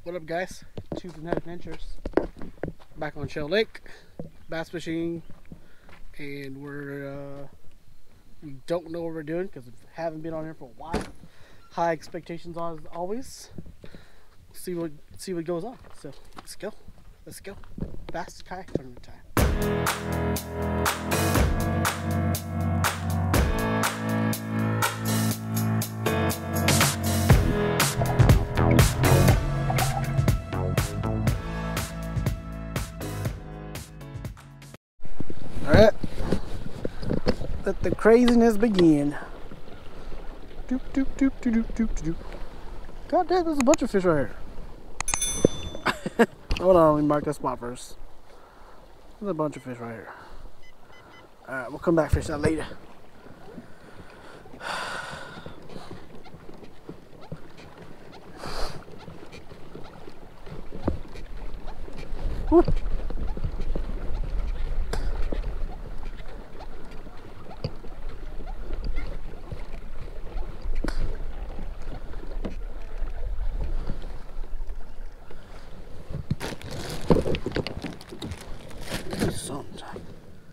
What up, guys? Tuesday Night Adventures. Back on Shell Lake, bass fishing, and we don't know what we're doing because we haven't been on here for a while. High expectations as always. See what goes on. So let's go. Bass kayak tournament time. Alright, let the craziness begin. Doop, doop, doop, doop, doop, doop, doop. God damn, there's a bunch of fish right here. Hold on, let me mark that spot first. There's a bunch of fish right here. Alright, we'll come back fish that later. Woo. Sometime.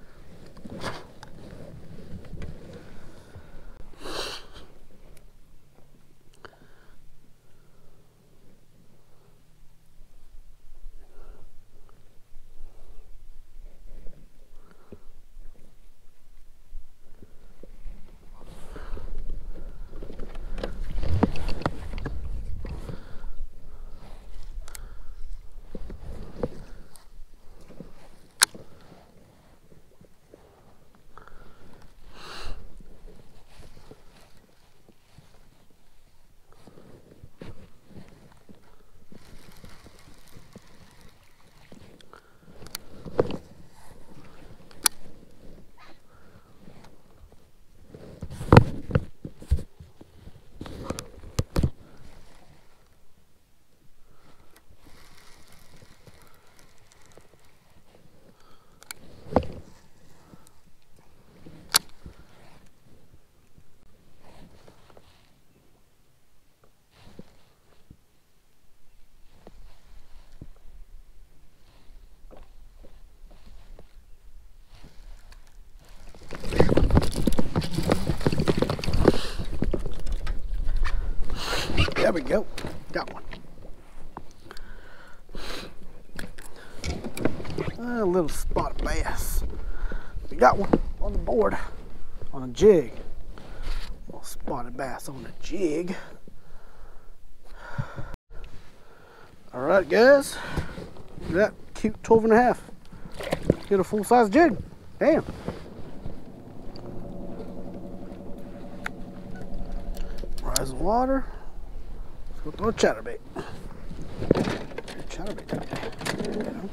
There we go. Got one. A little spotted bass. We got one on the board on a jig. A little spotted bass on a jig. Alright, guys. Look at that cute 12 and a half. Get a full size jig. Damn. Rising water. Let's go throw a chatterbait. Chatterbait. There we go.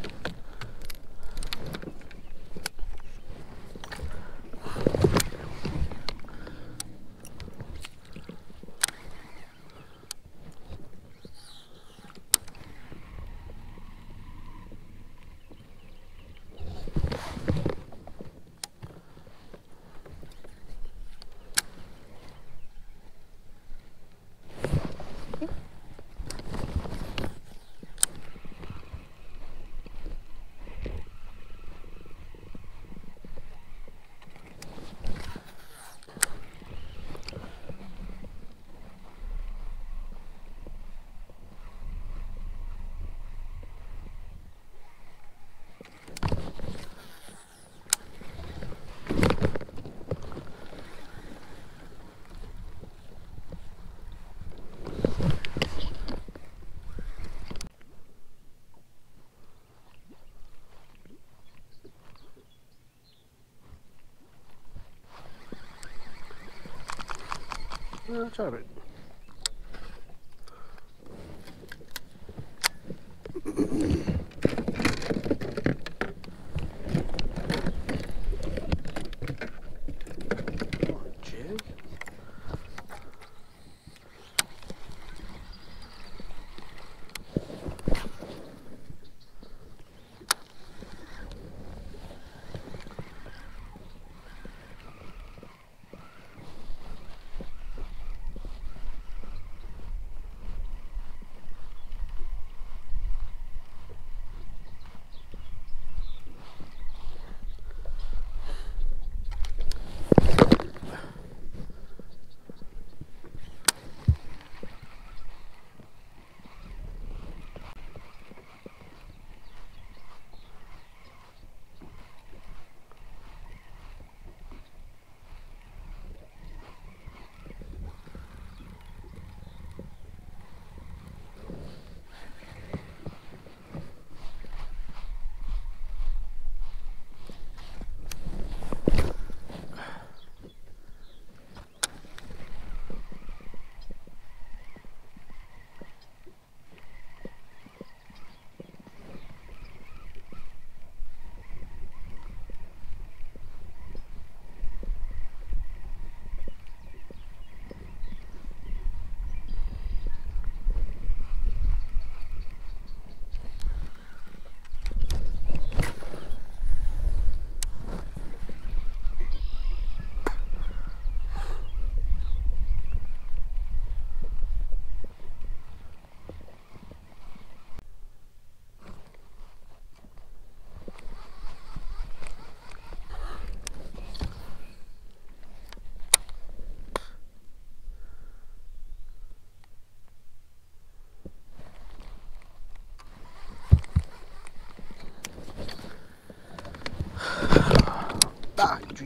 Chatterbait. Jig.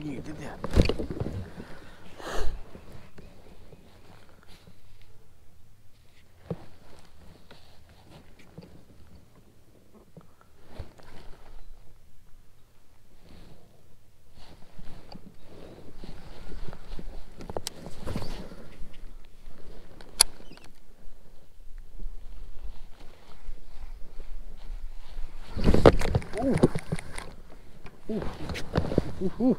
you did that. Ooh. Ooh. Ooh. Ooh.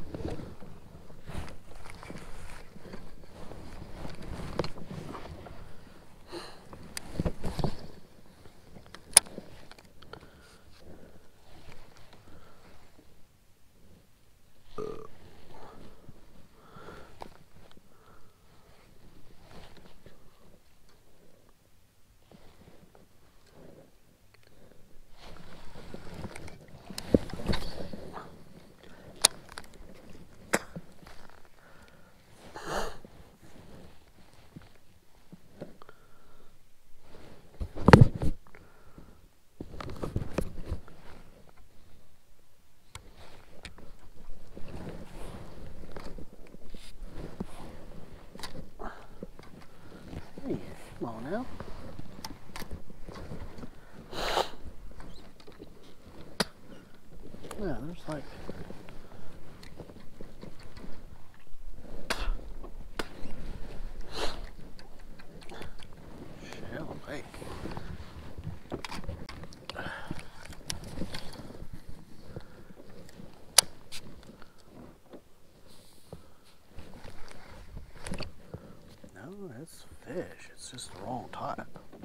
Hey, come on now. Yeah, there's like Shell Lake. No, it's fish. It's just the wrong type.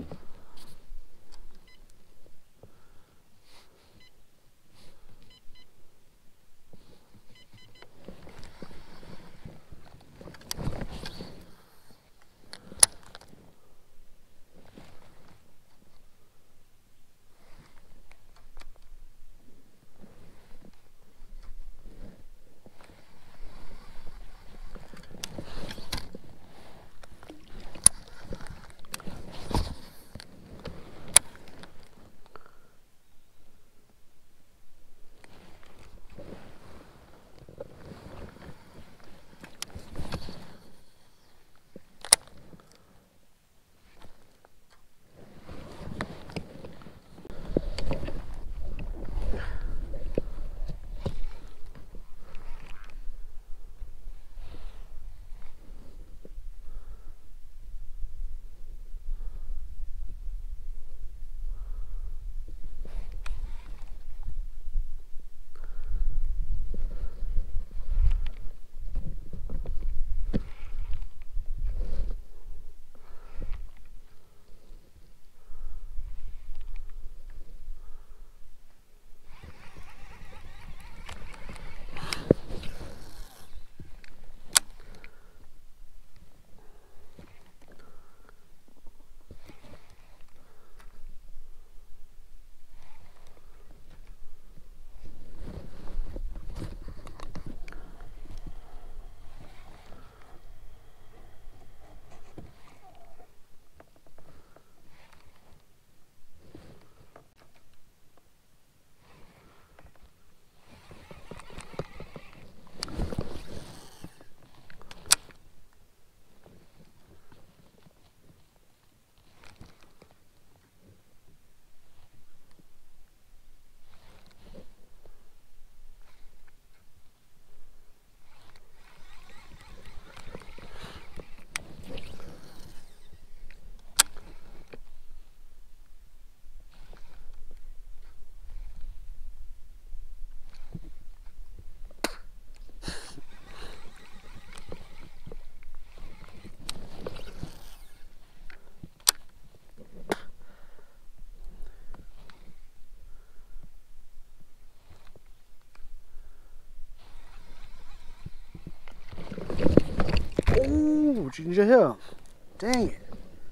Oh, ginger hill. Dang it.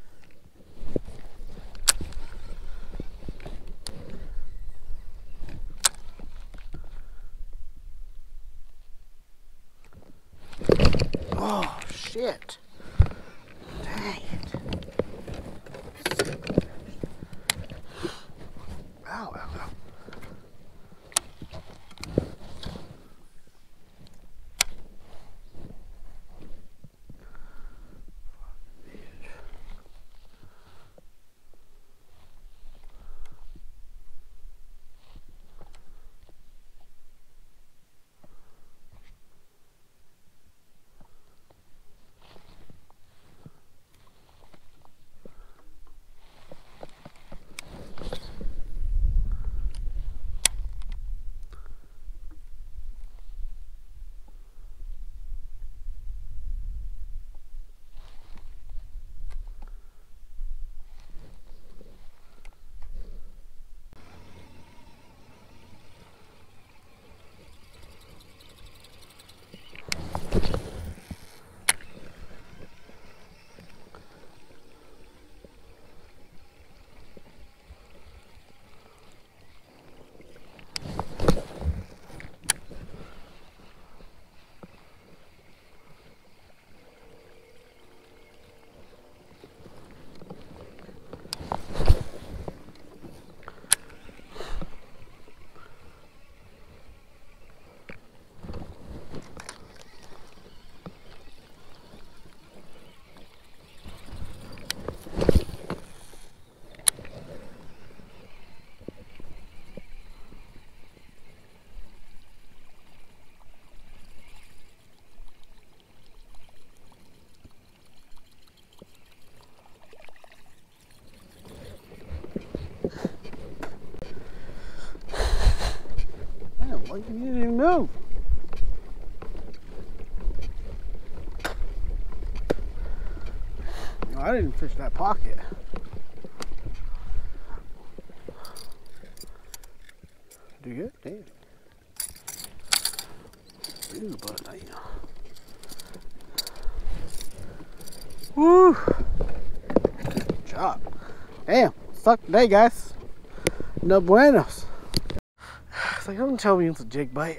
Oh, shit. Dang it. Ow, ow, ow. didn't fish that pocket. Do you good? Damn. Ooh, but damn. Woo! Good job. Damn, sucked today, guys. No buenos. It's like, don't tell me it's a jig bite.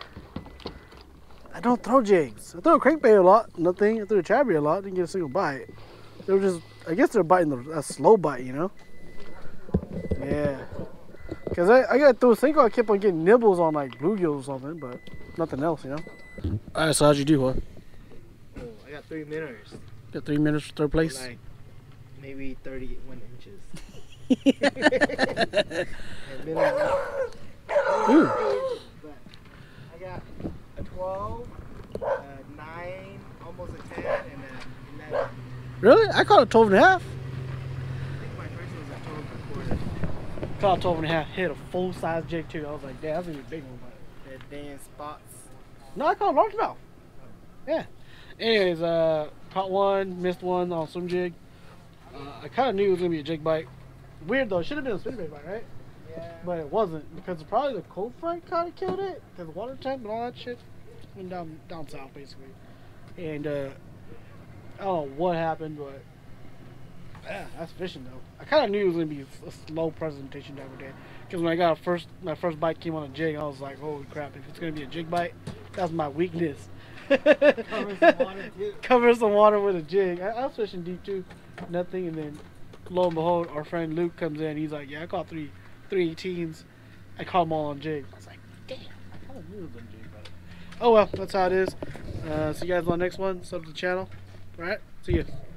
I don't throw jigs. I throw a crankbait a lot, nothing. I threw a chatterbait a lot, didn't get a single bite. They were just, I guess they're biting a slow bite, you know? Yeah. Because I got through a single, I kept on getting nibbles on like bluegills or something, but nothing else, you know? Alright, so how'd you do, huh? Oh, I got 3 minutes. Got 3 minutes for third place? Like, maybe 31 inches. And then Ooh. but I got a 12, 9, almost a 10, and a 11. Really? I caught a 12 and a half. I think my first was a 12 and a quarter. Caught a 12 and a half. Hit a full size jig too. I was like, damn, that's gonna be a big one. But The Dan spots. no, I caught a largemouth. Yeah. Anyways, caught one, missed one on swim jig. I kind of knew it was gonna be a jig bite. Weird though. It should have been a spinnerbait bite, right? Yeah. But it wasn't because probably the cold front kind of killed it. Because the water temp and all that shit went down south basically. And I don't know what happened, but yeah, that's fishing though. I kind of knew it was gonna be a slow presentation type of day. Because when I got my first bite came on a jig, I was like, holy crap! If it's gonna be a jig bite, that's my weakness. Cover some water too. Cover some water with a jig. I was fishing deep too, nothing, and then lo and behold, our friend Luke comes in. He's like, yeah, I caught three 18s. I caught them all on jig. I was like, damn, I kind of knew it was on jig, but oh well, that's how it is. See you guys on the next one. Sub to the channel. All right, see you.